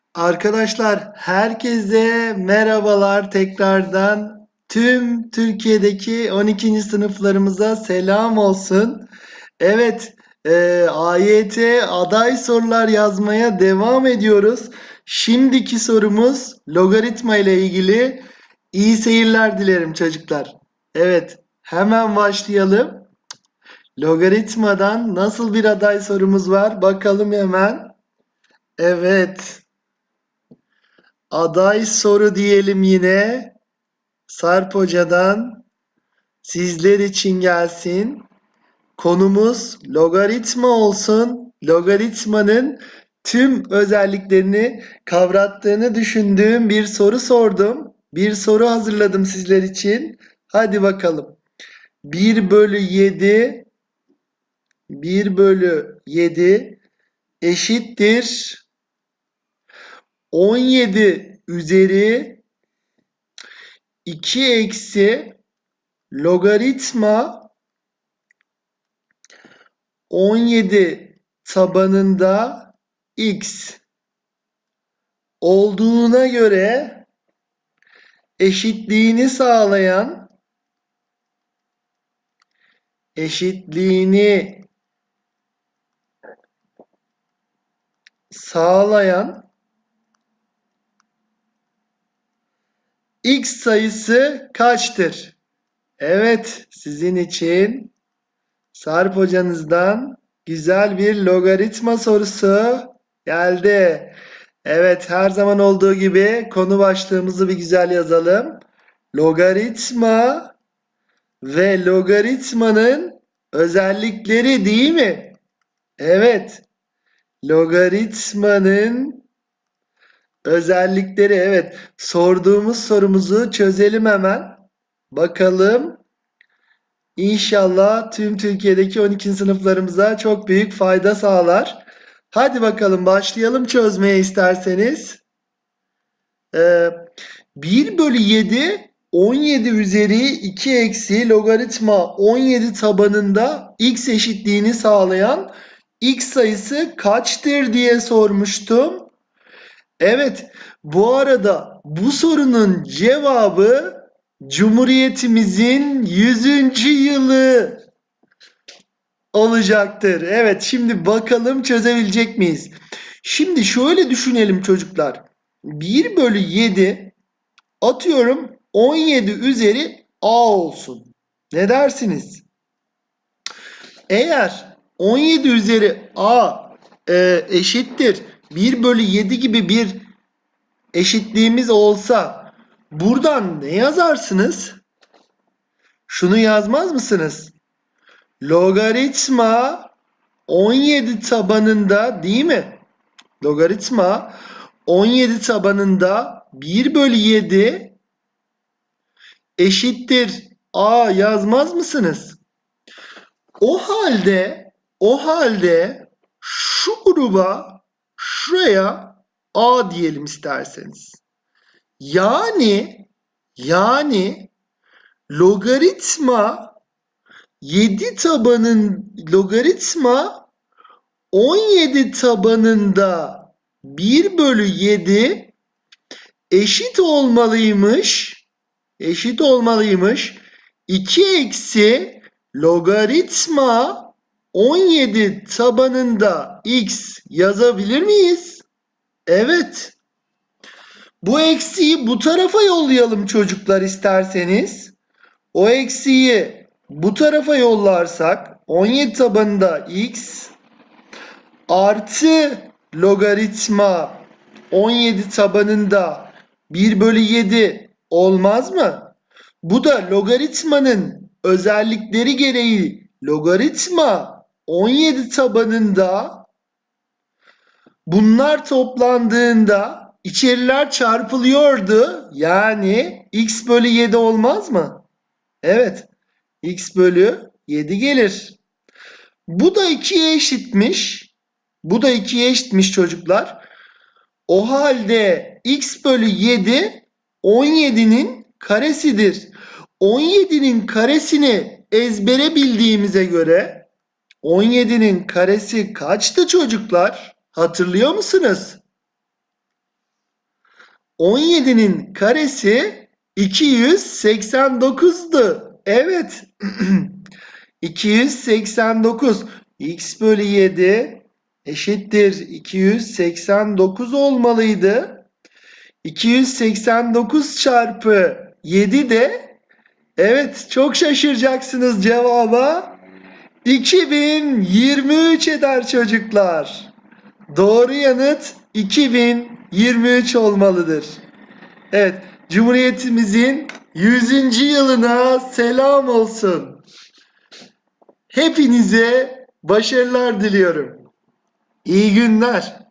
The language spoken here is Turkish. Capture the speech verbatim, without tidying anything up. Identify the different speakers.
Speaker 1: Arkadaşlar herkese merhabalar tekrardan. Tüm Türkiye'deki on ikinci sınıflarımıza selam olsun. Evet, e, A Y T aday sorular yazmaya devam ediyoruz. Şimdiki sorumuz logaritma ile ilgili. İyi seyirler dilerim çocuklar. Evet, hemen başlayalım. Logaritmadan nasıl bir aday sorumuz var? Bakalım hemen. Evet. Aday soru diyelim yine. Sarp Hoca'dan sizler için gelsin. Konumuz logaritma olsun. Logaritmanın tüm özelliklerini kavrattığını düşündüğüm bir soru sordum. Bir soru hazırladım sizler için. Hadi bakalım. bir bölü yedi bir bölü yedi eşittir on yedi üzeri iki eksi logaritma on yedi tabanında x olduğuna göre eşitliğini sağlayan eşitliğini sağlayan x sayısı kaçtır? Evet, sizin için Sarp hocanızdan güzel bir logaritma sorusu geldi. Evet, her zaman olduğu gibi konu başlığımızı bir güzel yazalım. Logaritma ve logaritmanın özellikleri değil mi? Evet. Logaritmanın özellikleri. Evet. Sorduğumuz sorumuzu çözelim hemen. Bakalım. İnşallah tüm Türkiye'deki on ikinci sınıflarımıza çok büyük fayda sağlar. Hadi bakalım başlayalım çözmeye isterseniz. Ee, bir bölü yedi on yedi üzeri iki eksi logaritma on yedi tabanında x eşitliğini sağlayan x sayısı kaçtır diye sormuştum. Evet, bu arada bu sorunun cevabı Cumhuriyetimizin yüzüncü yılı olacaktır. Evet, şimdi bakalım çözebilecek miyiz? Şimdi şöyle düşünelim çocuklar. bir bölü yedi atıyorum on yedi üzeri a olsun. Ne dersiniz? Eğer on yedi üzeri a e, eşittir bir bölü yedi gibi bir eşitliğimiz olsa buradan ne yazarsınız? Şunu yazmaz mısınız? Logaritma on yedi tabanında değil mi? Logaritma on yedi tabanında bir bölü yedi eşittir a yazmaz mısınız? O halde o halde şu gruba şuraya a diyelim isterseniz. Yani yani logaritma yedi tabanın logaritma on yedi tabanında bir bölü yedi eşit olmalıymış. Eşit olmalıymış. iki eksi logaritma on yedi tabanında x yazabilir miyiz? Evet. Bu eksiği bu tarafa yollayalım çocuklar isterseniz. O eksiği bu tarafa yollarsak on yedi tabanında x artı logaritma on yedi tabanında bir bölü yedi olmaz mı? Bu da logaritmanın özellikleri gereği logaritma on yedi tabanında bunlar toplandığında içeriler çarpılıyordu. Yani x bölü yedi olmaz mı? Evet. X bölü yedi gelir. Bu da ikiye eşitmiş. Bu da ikiye eşitmiş çocuklar. O halde x bölü yedi on yedinin karesidir. on yedinin karesini ezbere bildiğimize göre on yedinin karesi kaçtı çocuklar? Hatırlıyor musunuz? on yedinin karesi iki yüz seksen dokuzdu. Evet. iki yüz seksen dokuz. X bölü yedi eşittir iki yüz seksen dokuz olmalıydı. iki yüz seksen dokuz çarpı yedi de, evet, çok şaşıracaksınız cevaba, iki bin yirmi üç eder çocuklar. Doğru yanıt iki bin yirmi üç olmalıdır. Evet, Cumhuriyetimizin yüzüncü yılına selam olsun. Hepinize başarılar diliyorum. İyi günler.